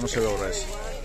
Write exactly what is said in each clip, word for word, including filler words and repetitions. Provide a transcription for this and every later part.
sa Loras.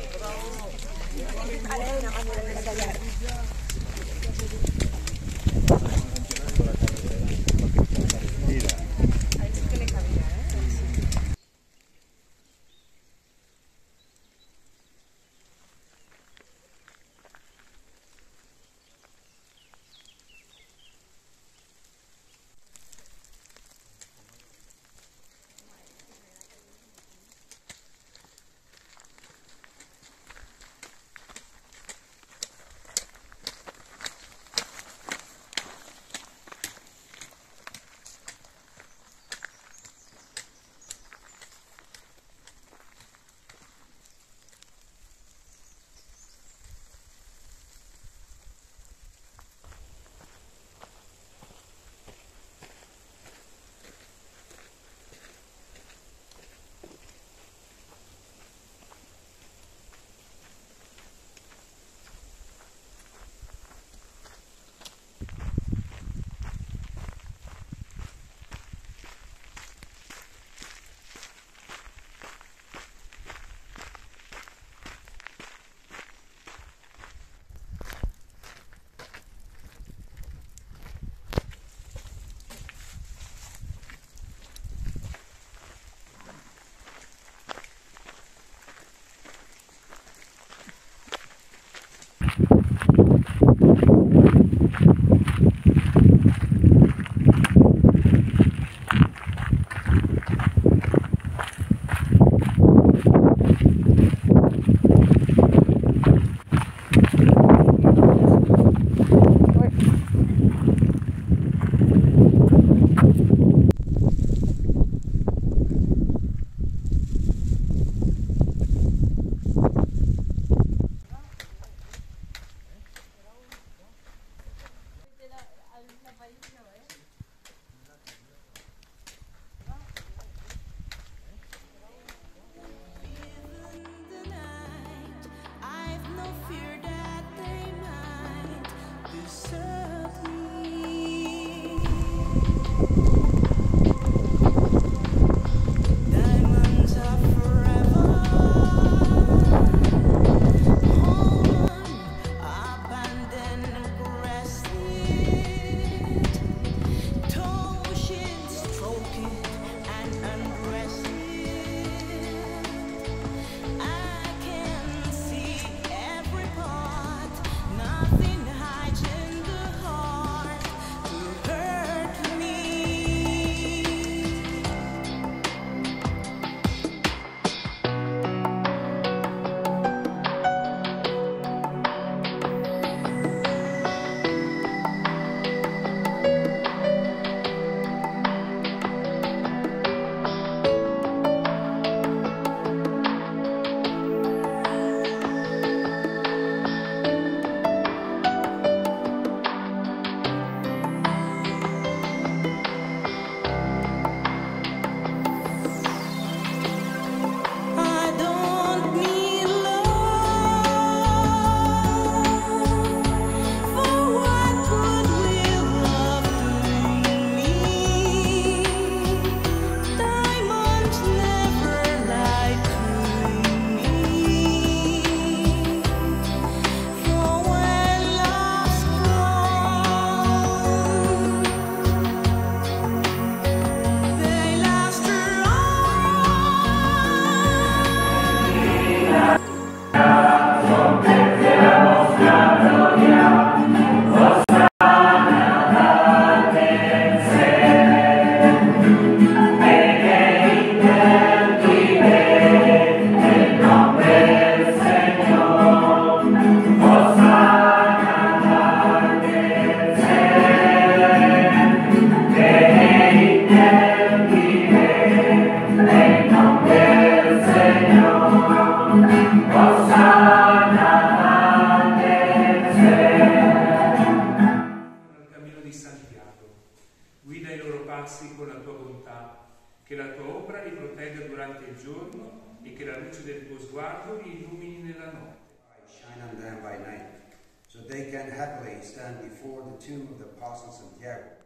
che la tua ombra li protegga durante il giorno e che la luce del tuo sguardo li illumini nella notte. Shine on them by night, so they can happily stand before the tomb of the Apostle Santiago.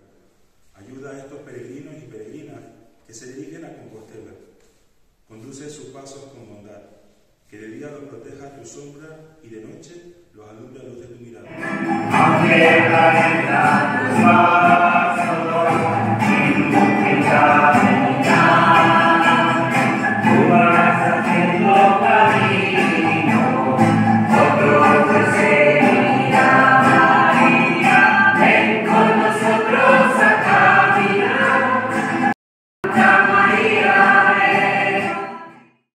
Ayuda a estos peregrinos y peregrinas que se dirigen a Compostela. Conduce sus pasos con bondad. día los proteja tu sombra y de noche los alumbra luz de tu mirada.